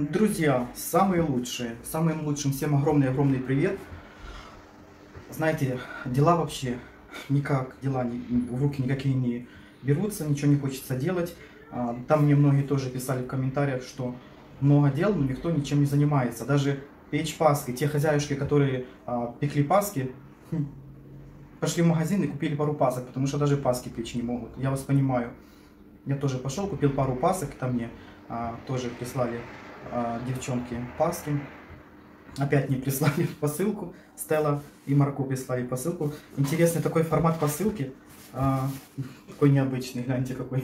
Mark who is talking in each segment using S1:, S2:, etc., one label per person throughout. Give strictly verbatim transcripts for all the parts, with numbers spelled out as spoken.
S1: Друзья, самые лучшие, самым лучшим всем огромный-огромный привет. Знаете, дела вообще никак, дела не, в руки никакие не берутся, ничего не хочется делать. А, Там мне многие тоже писали в комментариях, что много дел, но никто ничем не занимается. Даже печь паски, те хозяюшки, которые а, пекли паски, хм, пошли в магазин и купили пару пасок, потому что даже паски печь не могут. Я вас понимаю. Я тоже пошел, купил пару пасок, там мне а, тоже прислали а, девчонки паски. Опять мне прислали посылку, Стелла и Марко прислали посылку. Интересный такой формат посылки, а, такой необычный, гляньте какой.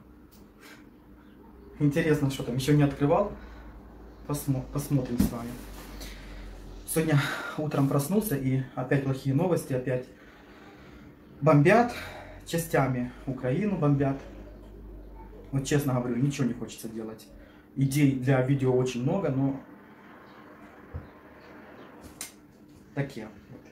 S1: Интересно, что там, еще не открывал. Посмо посмотрим с вами. Сегодня утром проснулся и опять плохие новости, опять бомбят частями, Украину бомбят. Вот честно говорю, ничего не хочется делать. Идей для видео очень много, но такие.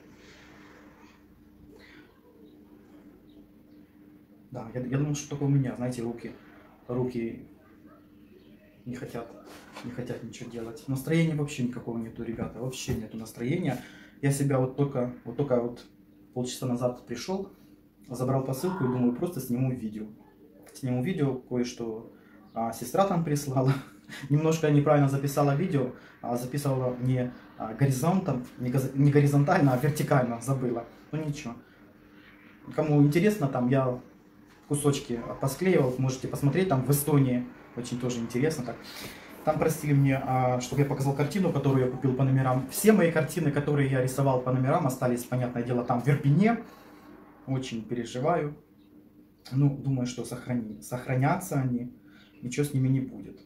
S1: Да, я, я думал, что только у меня, знаете, руки, руки не хотят, не хотят ничего делать. Настроения вообще никакого нету, ребята, вообще нету настроения. Я себя вот только, вот только вот полчаса назад пришел, забрал посылку и думаю, просто сниму видео. Сниму видео, кое-что а, сестра там прислала. Немножко неправильно записала видео, а записывала не а, горизонтом, не, не горизонтально, а вертикально, забыла. Ну ничего. Кому интересно, там я кусочки посклеивал, можете посмотреть, там в Эстонии, очень тоже интересно так. Там просили мне, а, чтобы я показал картину, которую я купил по номерам. Все мои картины, которые я рисовал по номерам, остались, понятное дело, там в Ирпене. Очень переживаю. Ну, думаю, что сохрани, сохранятся они, ничего с ними не будет.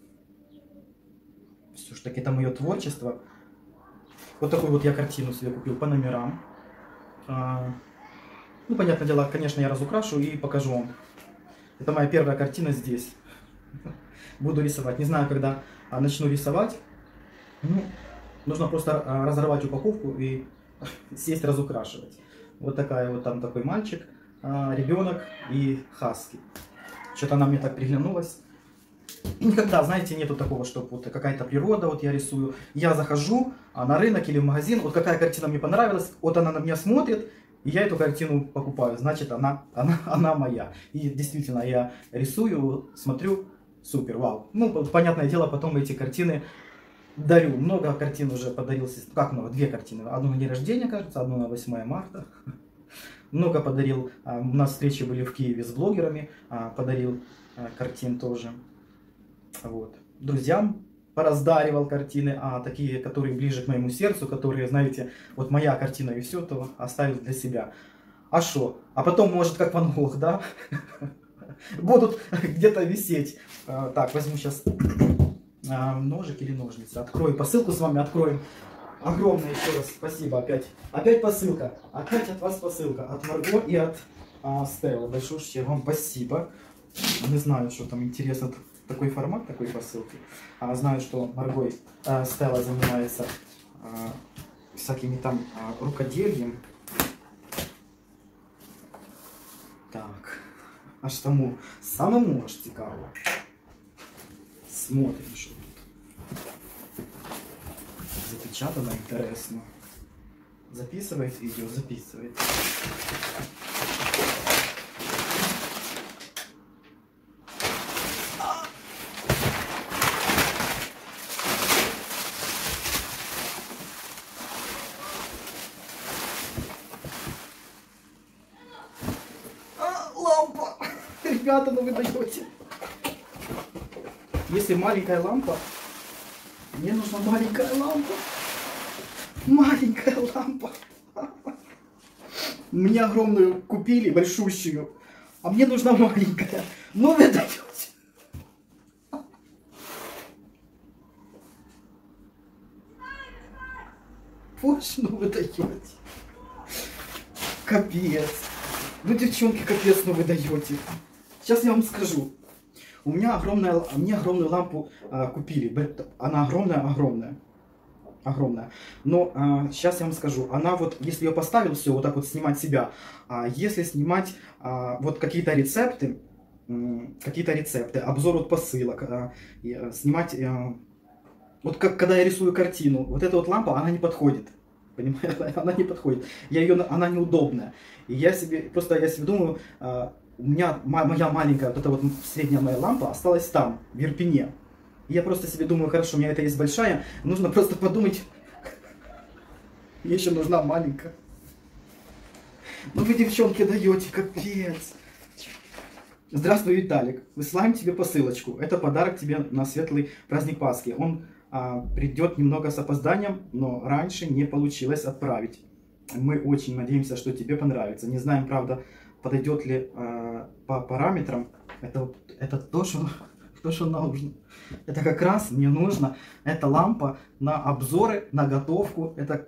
S1: Все ж таки это мое творчество. Вот такую вот я картину себе купил по номерам. А, ну, понятное дело, конечно, я разукрашу и покажу вам. Это моя первая картина здесь. Буду рисовать. Не знаю, когда а, начну рисовать. Ну, нужно просто а, разорвать упаковку и сесть разукрашивать. Вот такая вот там такой мальчик. Ребенок и хаски. Что-то она мне так приглянулась. Никогда, знаете, нету такого, что вот какая-то природа, вот я рисую. Я захожу на рынок или в магазин, вот какая картина мне понравилась, вот она на меня смотрит, и я эту картину покупаю. Значит, она, она, она моя. И действительно, я рисую, смотрю, супер, вау. Ну, понятное дело, потом эти картины дарю. Много картин уже подарил. Как много? Две картины. Одну на день рождения, кажется, одну на восьмое марта. Много подарил, у нас встречи были в Киеве с блогерами, подарил картин тоже. Вот. Друзьям пораздаривал картины, а такие, которые ближе к моему сердцу, которые, знаете, вот моя картина и все, то оставил для себя. А что? А потом, может, как Ван Гог, да? Будут где-то висеть. Так, возьму сейчас ножик или ножницы. Открою посылку с вами, откроем. Огромное еще раз спасибо опять. Опять посылка. Опять от вас посылка. От Марго и от а, Стеллы. Большое вам спасибо. Не знаю, что там интересно. Такой формат такой посылки. А, знаю, что Марго и а, Стелла занимается а, всякими там а, рукоделием. Так. Аж тому самому аж цікаво. Смотрим, что запечатано, интересно. Записывает видео, записывает. А, лампа! Ребята, ну вы даете. Если маленькая лампа, мне нужна маленькая лампа. Маленькая лампа. Мне огромную купили, большущую. А мне нужна маленькая. Ну вы даете. Боже, ну вы даете. Капец. Ну, девчонки, капец, ну вы даете. Сейчас я вам скажу. У меня огромная, мне огромную лампу а, купили. Она огромная-огромная. Огромная. Но а, сейчас я вам скажу. Она вот, если ее поставил, все, вот так вот снимать себя. А если снимать а, вот какие-то рецепты, какие-то рецепты, обзор вот посылок, а, и, а, снимать а, Вот как когда я рисую картину, вот эта вот лампа, она не подходит. Понимаешь, она не подходит. Я ее, она неудобная. И я себе, просто я себе думаю, у меня моя маленькая, вот эта вот средняя моя лампа осталась там, в Ирпене. И я просто себе думаю, хорошо, у меня это есть большая, нужно просто подумать, мне еще нужна маленькая. Ну вы, девчонки, даете, капец. Здравствуй, Виталик. Высылаем тебе посылочку. Это подарок тебе на светлый праздник Пасхи. Он а, придет немного с опозданием, но раньше не получилось отправить. Мы очень надеемся, что тебе понравится. Не знаем, правда, подойдет ли а, по параметрам. Это, это то, что, то, что нужно. Это как раз мне нужно. Это лампа на обзоры, на готовку. Это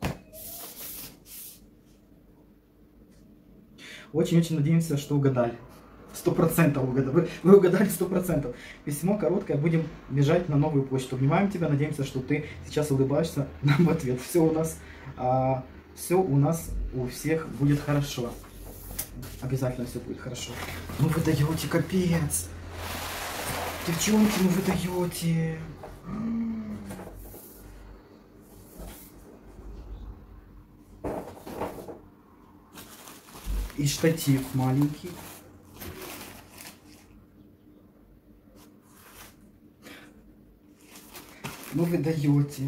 S1: очень-очень надеемся, что угадали. Сто процентов угадали. Вы, вы угадали сто процентов. Письмо короткое, будем бежать на новую почту. Обнимаем тебя, надеемся, что ты сейчас улыбаешься нам в ответ. Все у нас, а, все у нас у всех будет хорошо. Обязательно все будет хорошо. Ну вы даете, капец. Девчонки, ну вы даете. И штатив маленький. Ну вы даете.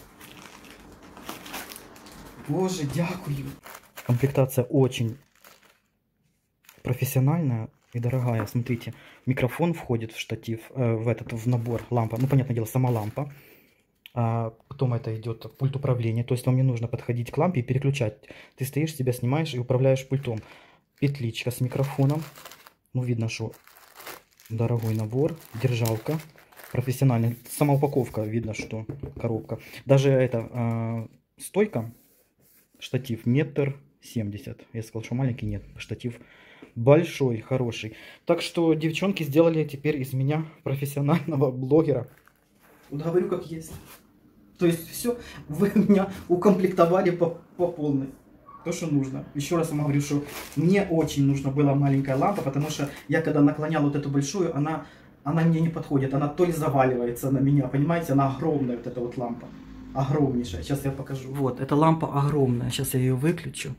S1: Боже, дякую. Комплектация очень профессиональная и дорогая. Смотрите, микрофон входит в штатив, э, в этот, в набор лампа. Ну, понятное дело, сама лампа. А потом это идет пульт управления. То есть вам не нужно подходить к лампе и переключать. Ты стоишь, себя снимаешь и управляешь пультом. Петличка с микрофоном. Ну, видно, что дорогой набор. Держалка. Профессиональный. Сама упаковка, видно, что коробка. Даже эта э, стойка, штатив метр семьдесят. Я сказал, что маленький, нет. Штатив большой, хороший. Так что девчонки сделали теперь из меня профессионального блогера. Вот говорю как есть. То есть все, вы меня укомплектовали по, по полной. То, что нужно. Еще раз вам говорю, что мне очень нужна была маленькая лампа, потому что я когда наклонял вот эту большую, она... Она мне не подходит, она то ли заваливается на меня, понимаете, она огромная, вот эта вот лампа, огромнейшая, сейчас я покажу. Вот, эта лампа огромная, сейчас я ее выключу.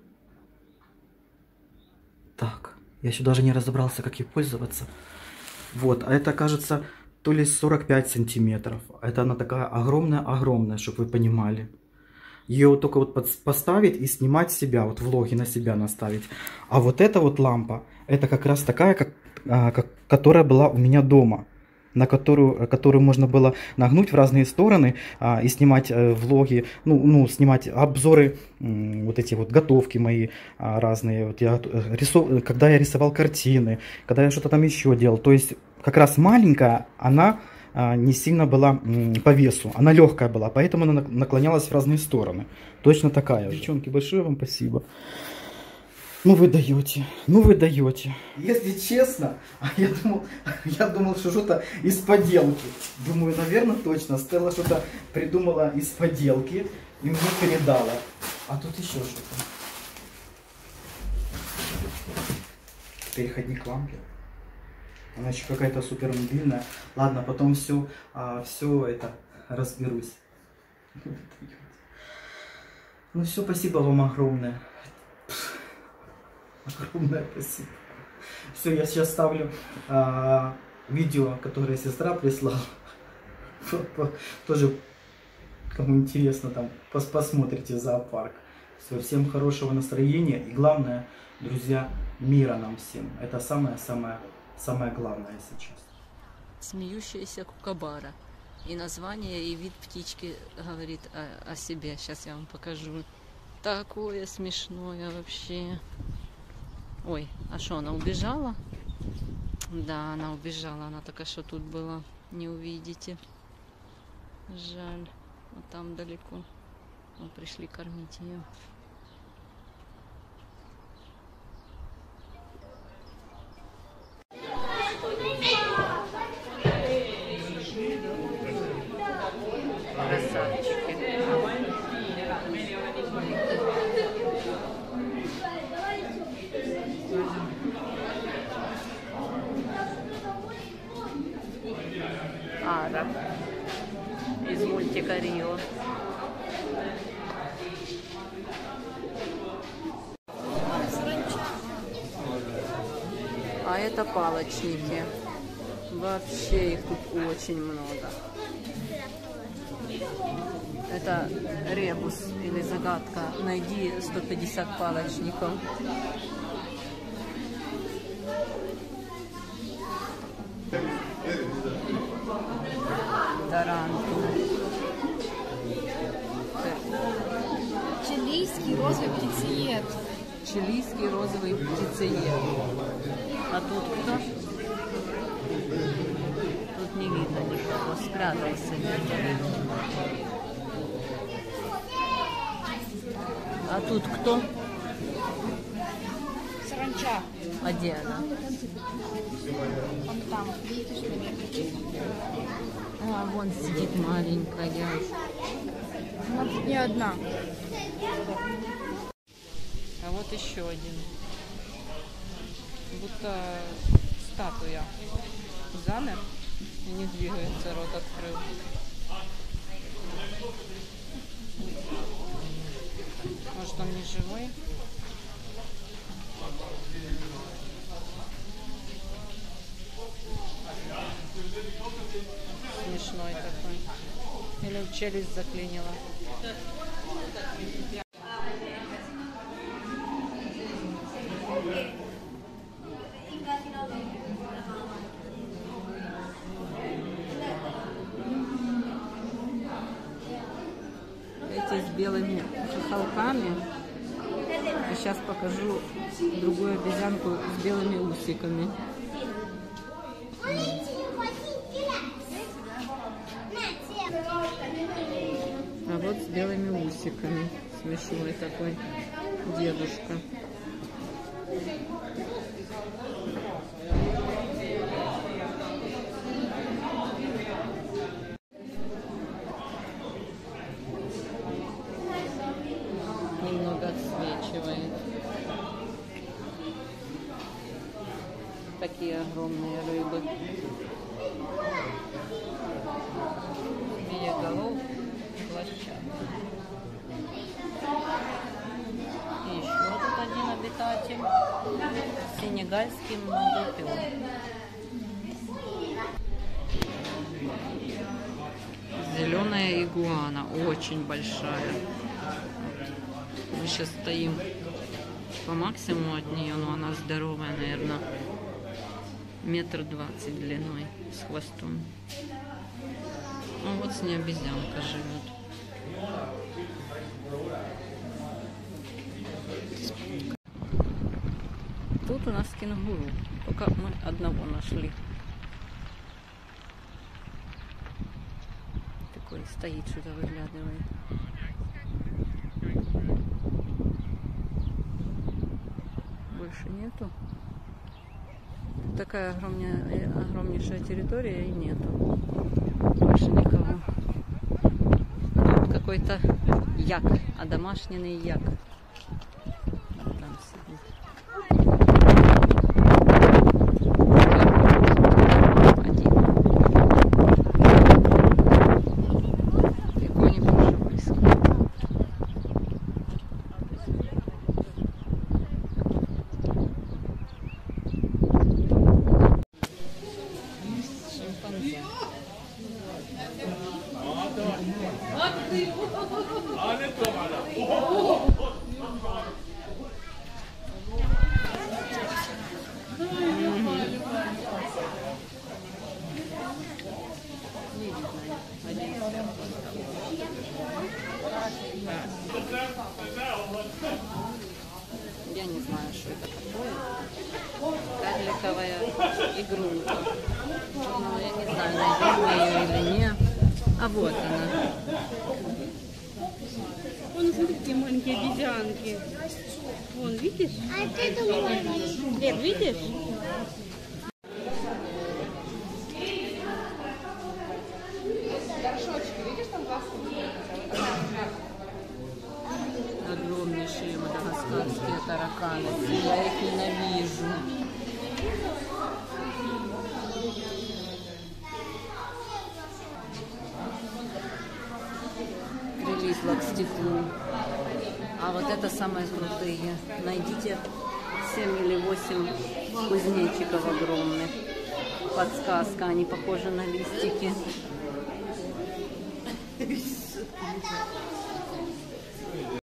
S1: Так, я еще даже не разобрался, как ей пользоваться. Вот, а это, кажется, то ли сорок пять сантиметров, это она такая огромная-огромная, чтобы вы понимали. Ее вот только вот поставить и снимать себя, вот влоги на себя наставить. А вот эта вот лампа, это как раз такая, как, а, как, которая была у меня дома. На которую, которую можно было нагнуть в разные стороны а, и снимать э, влоги, ну, ну, снимать обзоры, м, вот эти вот готовки мои а, разные. Вот я, рису, когда я рисовал картины, когда я что-то там еще делал. То есть как раз маленькая, она... не сильно была по весу, она легкая была, поэтому она наклонялась в разные стороны. Точно такая. Девчонки, большое вам спасибо. Ну вы даете, ну вы даете. Если честно, я думал, я думал, что что-то из поделки. Думаю, наверное, точно. Стелла что-то придумала из поделки и мне передала. А тут еще что-то. Переходник к лампе. Она еще какая-то супер мобильная. Ладно, потом все, а, все это разберусь. Ну все, спасибо вам огромное. Огромное спасибо. Все, я сейчас ставлю а, видео, которое сестра прислала. Тоже, кому интересно, там пос посмотрите зоопарк. Все, всем хорошего настроения и главное, друзья, мира нам всем. Это самое-самое. Самое главное сейчас.
S2: Смеющаяся кукабара. И название, и вид птички говорит о, о себе. Сейчас я вам покажу. Такое смешное вообще. Ой, а что, она убежала? Да, она убежала. Она только что тут была. Не увидите. Жаль. Вот там далеко. Мы пришли кормить ее. А, да. из мультика Рио. А это палочники. Вообще их тут очень много. Это ребус или загадка. Найди сто пятьдесят палочников. Тарантул.
S3: Чилийский розовый птицеед.
S2: Чилийский розовый птицеед. А тут кто? Тут не видно никого. Спрятался. А тут кто?
S3: Саранча.
S2: А где она?
S3: Он там. Видишь, наверное.
S2: А, вон сидит маленькая.
S3: Она тут не одна.
S2: А вот еще один. Будто статуя. Замер и не двигается, рот открыл. Может, он не живой? Смешной такой. Или челюсть заклинила. Эти с белыми хохолками. А сейчас покажу другую обезьянку с белыми усиками. А вот с белыми усиками. Смешной такой дедушка. Немного отсвечивает. Такие огромные рыбы. Змееголов, площадка. И еще тут один обитатель. Сенегальский мандупион. Зеленая игуана, очень большая. Мы сейчас стоим по максимуму от нее, но она здоровая, наверное, метр двадцать длиной с хвостом. Ну вот с ней обезьянка живет. Тут у нас кенгуру, пока мы одного нашли. Такой стоит, что-то выглядывает. Больше нету. Такая огромная, огромнейшая территория и нету. Больше никого. Тут какой-то як, одомашненный як. Там сидит. Один. Далеко не больше близко. Я не знаю, что это такое. Карликовая игрушка. Ну, я не знаю, найдем мы ее или нет. А вот она.
S3: Вон, смотрите, маленькие обезьянки. Вон, видишь?
S4: А это мой.
S3: Лев, видишь?
S2: Огромнейшие мадагаскарские тараканы. Я их ненавижу. привыкла к стеклу. А вот это самые крутые. Найдите семь или восемь кузнечиков огромных. Подсказка, они похожи на листики.